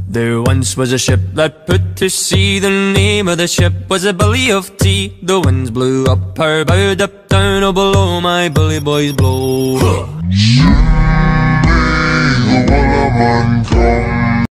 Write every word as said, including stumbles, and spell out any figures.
There once was a ship that put to sea. The name of the ship was a Billy of Tea. The winds blew up her bow, up down, oh below my bully boys blow.